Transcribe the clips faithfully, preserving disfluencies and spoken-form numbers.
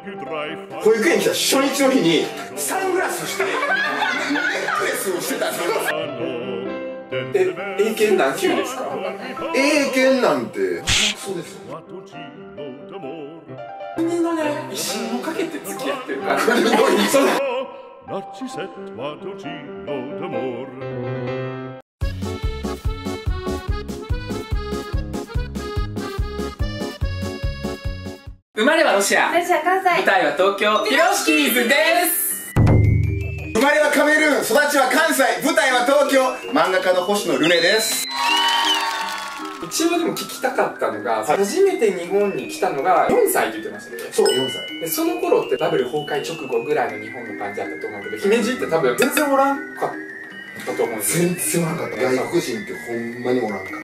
保育園来た初日の日にサングラスしてネックレスをしてたんですよ。 え、英検何級ですか？ 英検なんてそうですよ。 国のね、威信をかけて付き合ってるから。 国の威信。 生まれはロシア、 ロシア関西、 舞台は東京、ピロシキーズです。 生まれはカメルーン、育ちは関西、舞台は東京、漫画家の星野ルネです。 一応でも聞きたかったのが、はい、初めて日本に来たのがよんさいって言ってましたね。 そう、よんさいで、その頃ってバブル崩壊直後ぐらいの日本の感じだったと思うけど、姫路って多分全然おらんかったと思うんですよ。 全然おらんかった。外国人ってほんまにおらんかった。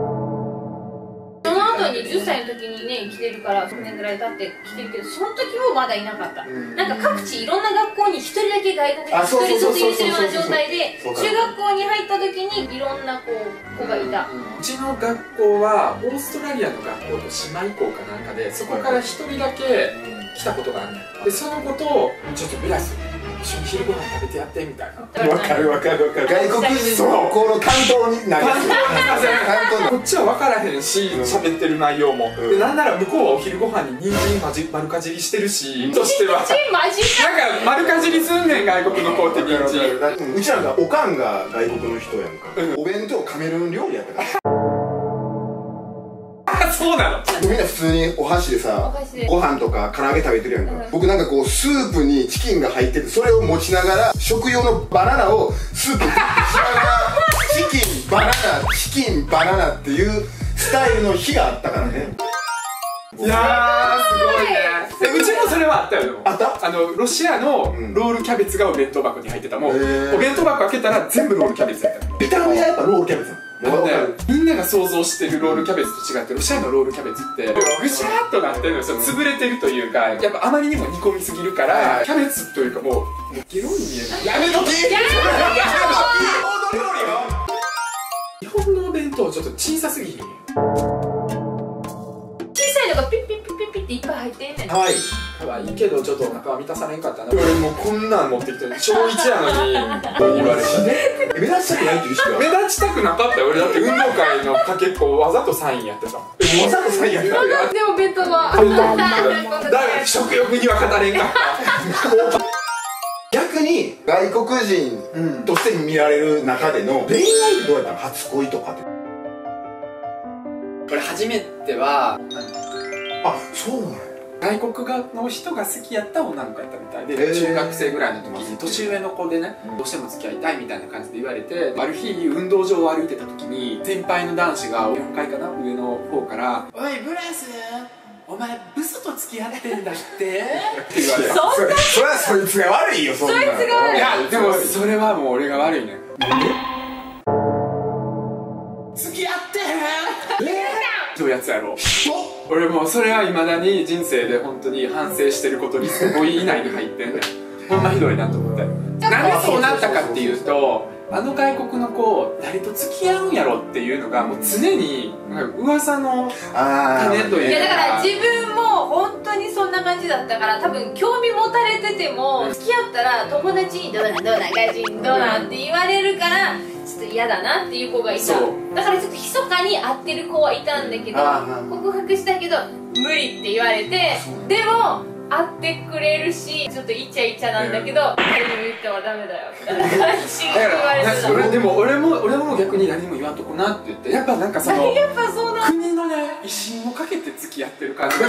じゅっさいの時にね来てるからその年ぐらい経って来てるけど、その時もまだいなかった。なんか各地いろんな学校に一人だけ外国人一人卒業してるような状態で、中学校に入った時にいろんな子子がいた。 うちの学校はオーストラリアの学校と姉妹校かなんかで、そこから一人だけ来たことがあるんだよ。でその子とちょっとグラス一緒に昼ご飯食べてやってみたいな。わかるわかるわかる。 外国人のこの担当になるやつ。 こっちは分からへんし、喋ってる内容も。でなんなら向こうはお昼ご飯に人参まじ丸かじりしてるし、としてはなんか丸かじりすんねん外国の子って人参。 うちらがおかんが外国の人やんか。お弁当カメルーン料理やったから。 そうなの。 みんな普通にお箸でさ、ご飯とか唐揚げ食べてるやんか。僕なんかこうスープにチキンが入ってて、それを持ちながら食用のバナナをスープにしながらチキンバナナチキンバナナっていうスタイルの日があったからね。 いやーすごいね。うちもそれはあったよ。 あった？ あのロシアのロールキャベツがお弁当箱に入ってた。もうお弁当箱開けたら全部ロールキャベツやった。 見た目はやっぱロールキャベツ。 みんなが想像してるロールキャベツと違って、ロシアのロールキャベツってぐしゃーっとなってるんですよ。潰れてるというか、やっぱあまりにも煮込みすぎるから、キャベツというかもうゲロに見える。やめときやめとき。日本のお弁当ちょっと小さすぎひん。 小さいのがピッピッピッピッピッっていっぱい入ってんねん。 かわいいかわいいけどちょっとお腹は満たされんかったな。俺もうこんなん持ってきて小いちやのに言われたね。 目立ちたくないっていう意識は目立ちたくなかったよ。俺だって運動会のかけっこわざとサインやってた。わざとサインやってた。 でも弁当はだから食欲には語れんかった。 逆に外国人として見られる中での恋愛ってどうやったの？初恋とかって。 俺初めてはあ、そうなんや。 外国の人が好きやった女の子やったみたいで、中学生ぐらいの時に年上の子でね、どうしても付き合いたいみたいな感じで言われて、ある日運動場を歩いてた時に先輩の男子がよんかいかな上の方から「おいブラス、お前ブスと付き合ってんだって?」って言われた。 そんなそれはそいつが悪いよ。そんなそいつが悪い。 いやでもそれはもう俺が悪いね。付き合ってへんどういうやつやろう。俺もうそれは未だに人生で本当に反省してることにすごい以内に入ってんねん。ほんまひどいなと思って。なんでそうなったかっていうと、あの外国の子誰と付き合うんやろっていうのがもう常に噂の種というか。 いやだから自分も本当にそんな感じだったから、多分興味持たれてても付き合ったら友達に「どうなんどうなん外人どうなん?」って言われるから、ちょっと嫌だなっていう子がいた。だからちょっと密かに会ってる子はいたんだけど、告白したけど無理って言われて、でも会ってくれるしちょっとイチャイチャなんだけど、誰にも言ってはダメだよみたいな感じで言われてた。 俺でも俺も俺も逆に何も言わんとこなって言って、やっぱなんかそのやっぱそうな国のね威信をかけて付き合ってる感じ。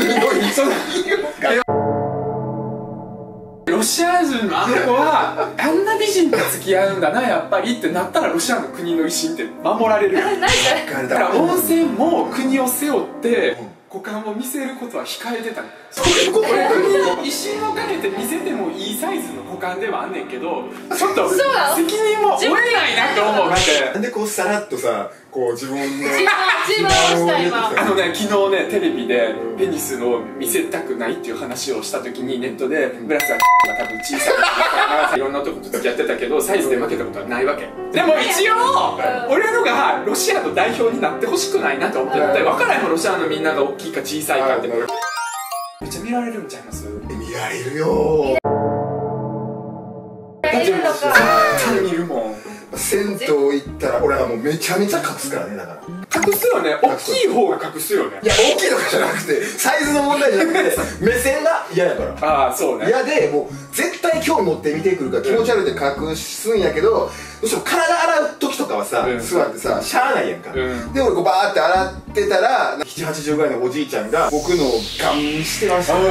ロシア人のあの子はあんな美人と付き合うんだなやっぱりってなったら、ロシアの国の威信って守られる。だから温泉も国を背負って股間を見せることは控えてたの。そういうこと俺国に威信をかけて見せてもいいサイズの股間ではあんねんけど、ちょっと責任も負えないなと思う。 なんでこうさらっとさ、こう自分の自慢した今。 あのね、昨日ねテレビでペニスを見せたくないっていう話をした時に、ネットでブラスが多分小さいからいろんな男と付き合ってたけどサイズで負けたことはないわけ。でも一応俺のがロシアの代表になってほしくないなと思ってて、分からへんもんロシアのみんなが大きいか小さいかって。 めっちゃ見られるんちゃいます？ 見られるよ。 だって絶対見るもん。 銭湯行ったら俺はもうめちゃめちゃ隠すからね。だから隠すよね。大きい方が隠すよね。 いや大きいとかじゃなくてサイズの問題じゃなくて目線が嫌やから。 ああそうね。 嫌でもう絶対興味持って見てくるから気持ち悪いって隠すんやけど、どうしても体洗う時とかはさ、うん、座ってさしゃあないやんか、うん、で俺こうバーって洗ってたらななじゅうはちじゅうぐらいのおじいちゃんが僕のをガン見してました、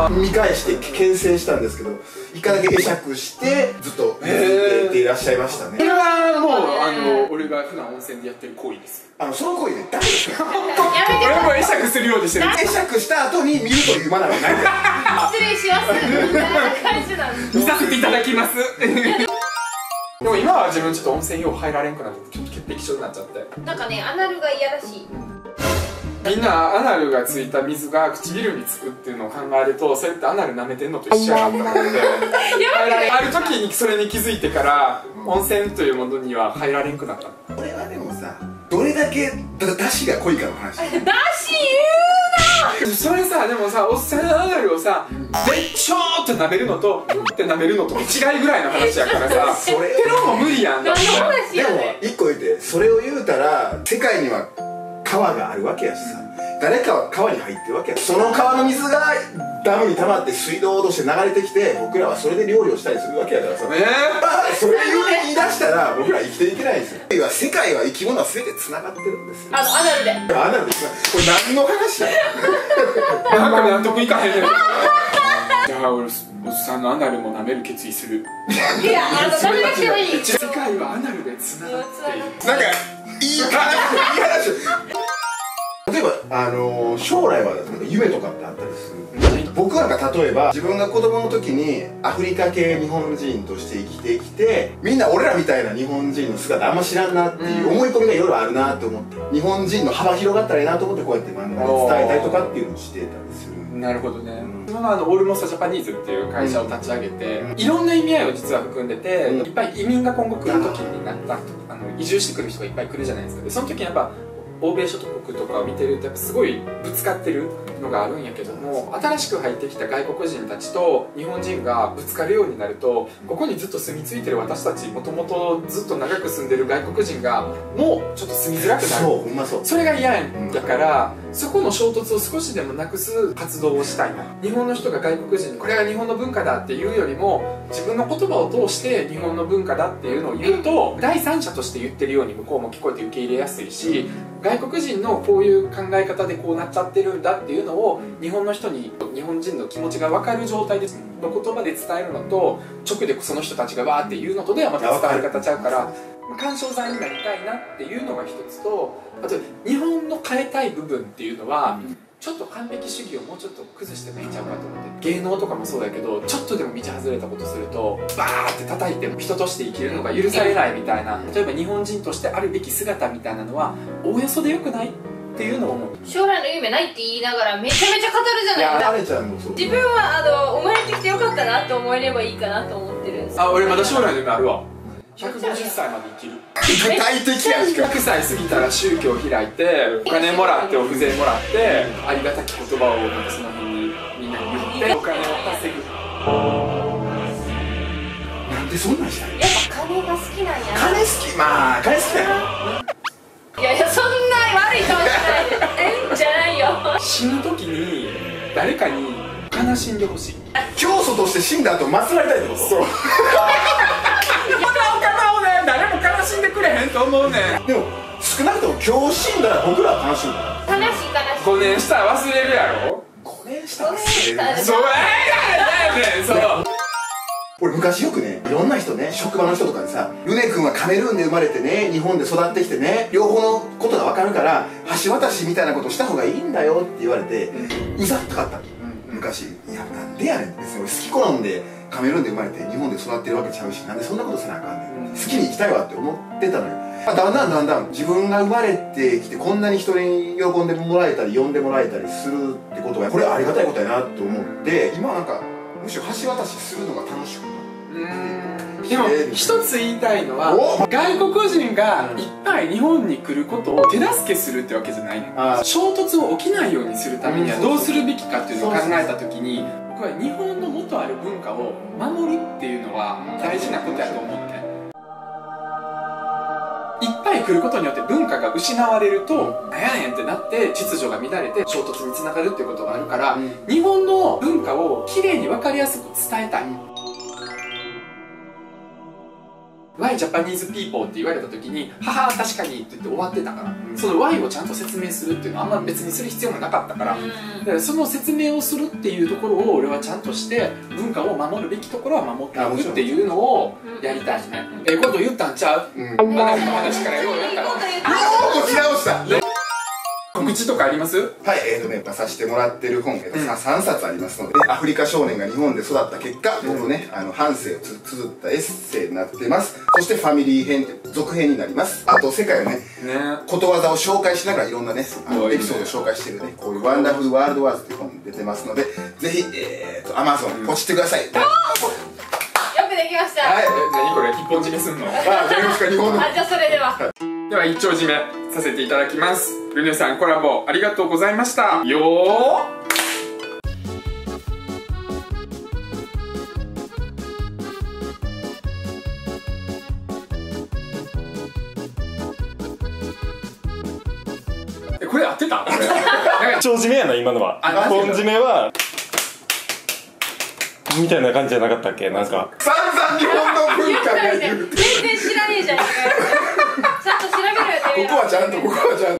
ね、見返して牽制したんですけど一回だけ会釈してずっと見てていらっしゃいましたね。 これはもうあの俺が普段温泉でやってる行為です。 あのその行為で誰ですか？ 俺も会釈するようにしてる。 会釈した後に見るというマナーはないから失礼しますみたいな感じなんです。 見させていただきますでも今は自分ちょっと温泉よう入られんくなってちょっと潔癖症になっちゃって、 なんかねアナルが嫌らしい。 みんなアナルがついた水が唇につくっていうのを考えるとそれってアナル舐めてんのと一緒やなって思ってある時にそれに気づいてから温泉というものには入られんくなった。 これはでもさどれだけだしが濃いかの話。 だし言うな。 それさでもさおっさんのアナルをさでっちょーって舐めるのとって舐めるのと違いぐらいの話やからさそれってのも無理やんだって。 でも一個言ってそれを言うたら世界には川があるわけやしさ、誰かは川に入ってるわけや。その川の水がダムに溜まって水道として流れてきて僕らはそれで料理をしたりするわけやからさ、えー、それ言い出したら僕ら生きていけないんですよ。世界は生き物は全てつながってるんですよ。 あのアナルでアナルです。これ何の話だよなんか納得いかへんねんじゃあ俺おっさんのアナルも舐める決意する。 いやあの舐めなくてもいい。 世界はアナルでつながっている。 なんかいい話いい話例えば、あのー、将来は夢とかってあったりする？僕なんか例えば自分が子供の時にアフリカ系日本人として生きてきてみんな俺らみたいな日本人の姿あんま知らんなっていう思い込みがいろいろあるなと思って日本人の幅広がったらいいなと思ってこうやって漫画で伝えたりとかっていうのをしてたりする。 なるほどね。そのあのオールモストジャパニーズっていう会社を立ち上げて、うん、いろんな意味合いを実は含んでて、うん、いっぱい移民が今後来る時になったあの移住してくる人がいっぱい来るじゃないですか。でその時にやっぱ欧米諸国とかを見てるとやっぱすごいぶつかってるのがあるんやけども、新しく入ってきた外国人たちと日本人がぶつかるようになるとここにずっと住み着いてる私たちもともとずっと長く住んでる外国人がもうちょっと住みづらくなる。 そううまそう。 それが嫌やんだから、そこの衝突を少しでもなくす活動をしたいな。日本の人が外国人にこれが日本の文化だっていうよりも自分の言葉を通して日本の文化だっていうのを言うと第三者として言ってるように向こうも聞こえて受け入れやすいし、外国人のこういう考え方でこうなっちゃってるんだっていうのを日本の人に日本人の気持ちが分かる状態での言葉で伝えるのと直でその人たちがわーって言うのとではまた伝わり方ちゃうから、緩衝材になりたいなっていうのが一つと、あと日本の変えたい部分っていうのは、うん、ちょっと完璧主義をもうちょっと崩してもいいんちゃうかと思って、芸能とかもそうだけどちょっとでも道外れたことするとバーって叩いても人として生きるのが許されないみたいな、例えば日本人としてあるべき姿みたいなのはおおよそでよくないっていうのを思う。 将来の夢ないって言いながらめちゃめちゃ語るじゃないですか。自分はあの生まれてきてよかったなって思えればいいかなと思ってるんです。 あ、俺まだ将来の夢あるわ。ひゃくごじゅっさいまで生きる。 具体的やしか。 ひゃくさい過ぎたら宗教を開いてお金もらってお布施もらってありがたき言葉をなんかその辺にみんなに言ってお金を稼ぐ。 なんでそんなんしたの？ やっぱ金が好きなんやな。 金好き、まあ金好きだよ。 いやいやそんな悪い顔しないでえんじゃないよ。 死ぬ時に誰かに悲しんでほしい。 教祖として死んだ後祀られたいってこと？そう。このお方をね誰も悲しんでくれへんと思うねん。 でも少なくとも今日死んだら僕らは悲しいんだよ。 悲しい悲しい。 ごねんしたら忘れるやろ。 ごねんしたら忘れる。 そうやねん。そう。 俺昔よくねいろんな人ね職場の人とかにさ「ルネ君はカメルーンで生まれてね日本で育ってきてね両方のことが分かるから橋渡しみたいなことした方がいいんだよ」って言われてうざったかったの昔。いやなんでやねん、別に俺好き好んでカメルーンで生まれて日本で育ってるわけちゃうしなんでそんなことせなあかんねん、好きに生きたいわって思ってたのよ。だんだんだんだん自分が生まれてきてこんなに人に喜んでもらえたり呼んでもらえたりするってことはこれありがたいことやなと思って今なんかむしろ橋渡しするのが楽しくなっでも一つ言いたいのは、外国人がいっぱい日本に来ることを手助けするってわけじゃないね。衝突を起きないようにするためにはどうするべきかっていうのを考えた時に、僕は日本の元ある文化を守るっていうのは大事なことやと思って。いっぱい来ることによって文化が失われるとなんやねんってなって秩序が乱れて衝突につながるっていうことがあるから、日本の文化をきれいに分かりやすく伝えたい。Why Japanese people って言われた時に「はは確かに」って言って終わってたから、うん、その Why をちゃんと説明するっていうのはあんま別にする必要もなかったから、うん、だからその説明をするっていうところを俺はちゃんとして文化を守るべきところは守っていくっていうのをやりたいね。ええこと言ったんちゃう？うん、まだの話からようやったようこち直した。 告知とかあります？ はい、えーとね、出させてもらってる本、えーとうん、さんさつありますので、ね、アフリカ少年が日本で育った結果、僕のね、あの、半生をつ綴ったエッセイになってます。そしてファミリー編って続編になります。あと、世界をね、ねことわざを紹介しながらいろんなね、あのエピソードを紹介してるね、こういうワンダフルワールドワーズっていう本出てますので、ぜひ、えーと、アマゾンにポチってください。よくできました。 はい、何これ、一本締めすんの？ あ、じゃあよろしく日本の。 あ、じゃあそれでは。 では一丁締めさせていただきます。ルネさんコラボありがとうございましたよー。え、これ合ってた？ 一丁締めやな今のは。本締めはみたいな感じじゃなかったっけ？なんか散々日本の文化が言う全然知らねえじゃん。ちゃんと調べろよ。 ここはちゃんとここはちゃんと